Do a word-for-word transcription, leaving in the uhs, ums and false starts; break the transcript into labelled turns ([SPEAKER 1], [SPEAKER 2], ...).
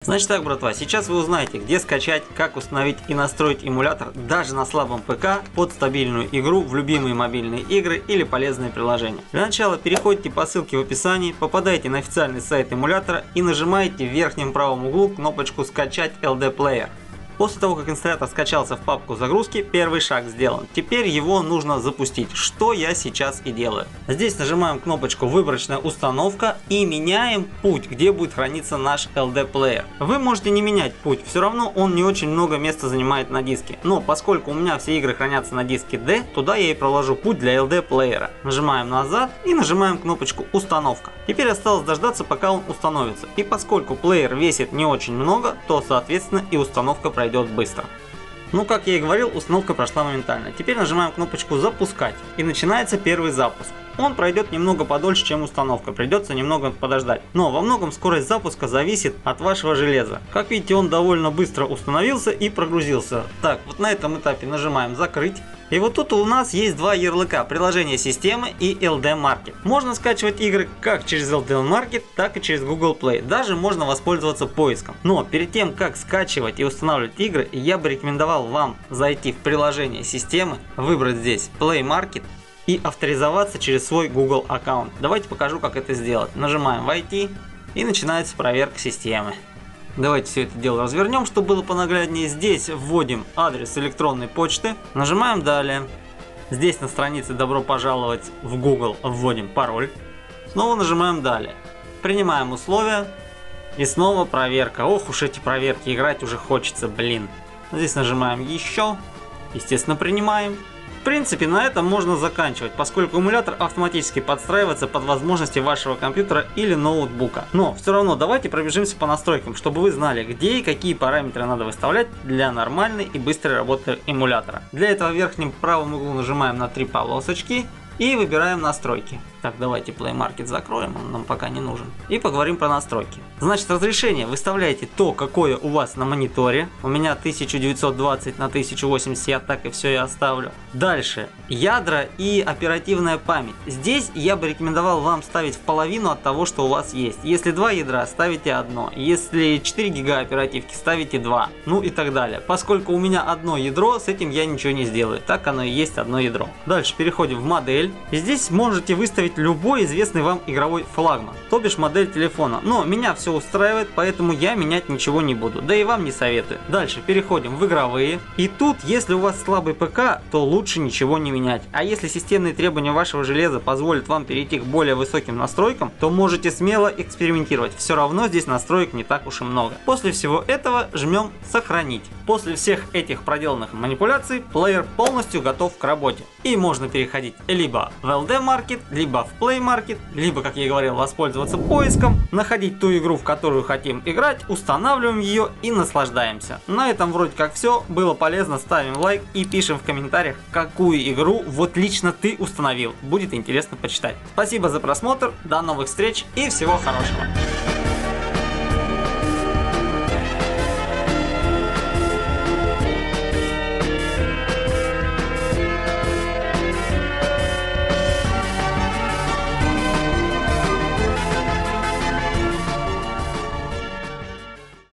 [SPEAKER 1] Значит так, братва, сейчас вы узнаете, где скачать, как установить и настроить эмулятор даже на слабом ПК под стабильную игру в любимые мобильные игры или полезные приложения. Для начала переходите по ссылке в описании, попадаете на официальный сайт эмулятора и нажимаете в верхнем правом углу кнопочку «Скачать эл ди Player». После того, как инсталлятор скачался в папку загрузки, первый шаг сделан. Теперь его нужно запустить, что я сейчас и делаю. Здесь нажимаем кнопочку «Выборочная установка» и меняем путь, где будет храниться наш эл ди Player. Вы можете не менять путь, все равно он не очень много места занимает на диске. Но поскольку у меня все игры хранятся на диске D, туда я и проложу путь для эл ди Player. Нажимаем назад и нажимаем кнопочку «Установка». Теперь осталось дождаться, пока он установится. И поскольку плеер весит не очень много, то соответственно и установка пройдет быстро. Ну, как я и говорил, установка прошла моментально. Теперь нажимаем кнопочку «Запускать» и начинается первый запуск. Он пройдет немного подольше, чем установка, придется немного подождать. Но во многом скорость запуска зависит от вашего железа. Как видите, он довольно быстро установился и прогрузился. Так, вот на этом этапе нажимаем «Закрыть». И вот тут у нас есть два ярлыка: приложение системы и эл ди Market. Можно скачивать игры как через эл ди Market, так и через Google Play. Даже можно воспользоваться поиском. Но перед тем, как скачивать и устанавливать игры, я бы рекомендовал вам зайти в приложение системы, выбрать здесь Play Market и авторизоваться через свой Google аккаунт. Давайте покажу, как это сделать. Нажимаем «Войти» и начинается проверка системы. Давайте все это дело развернем, чтобы было понагляднее. Здесь вводим адрес электронной почты, нажимаем «Далее». Здесь на странице «Добро пожаловать в Google» вводим пароль. Снова нажимаем «Далее». Принимаем условия и снова проверка. Ох уж эти проверки, играть уже хочется, блин. Здесь нажимаем «Еще». Естественно, принимаем. В принципе, на этом можно заканчивать, поскольку эмулятор автоматически подстраивается под возможности вашего компьютера или ноутбука. Но все равно давайте пробежимся по настройкам, чтобы вы знали, где и какие параметры надо выставлять для нормальной и быстрой работы эмулятора. Для этого в верхнем правом углу нажимаем на три полосочки и выбираем настройки. Так, давайте Play Market закроем, он нам пока не нужен. И поговорим про настройки. Значит, разрешение выставляете то, какое у вас на мониторе. У меня тысяча девятьсот двадцать на тысяча восемьдесят, я так и все и оставлю. Дальше, ядра и оперативная память. Здесь я бы рекомендовал вам ставить в половину от того, что у вас есть. Если два ядра, ставите одно. Если четыре гига оперативки, ставите два. Ну и так далее. Поскольку у меня одно ядро, с этим я ничего не сделаю. Так оно и есть, одно ядро. Дальше переходим в модель. И здесь можете выставить любой известный вам игровой флагман, то бишь модель телефона. Но меня все устраивает, поэтому я менять ничего не буду, да и вам не советую. Дальше переходим в игровые. И тут, если у вас слабый ПК, то лучше ничего не менять. А если системные требования вашего железа позволят вам перейти к более высоким настройкам, то можете смело экспериментировать. Все равно здесь настроек не так уж и много. После всего этого жмем «Сохранить». После всех этих проделанных манипуляций плеер полностью готов к работе. И можно переходить либо в эл ди Market, либо в Play Market, либо, как я и говорил, воспользоваться поиском, находить ту игру, в которую хотим играть, устанавливаем ее и наслаждаемся. На этом вроде как все. Было полезно, ставим лайк и пишем в комментариях, какую игру вот лично ты установил. Будет интересно почитать. Спасибо за просмотр, до новых встреч и всего хорошего.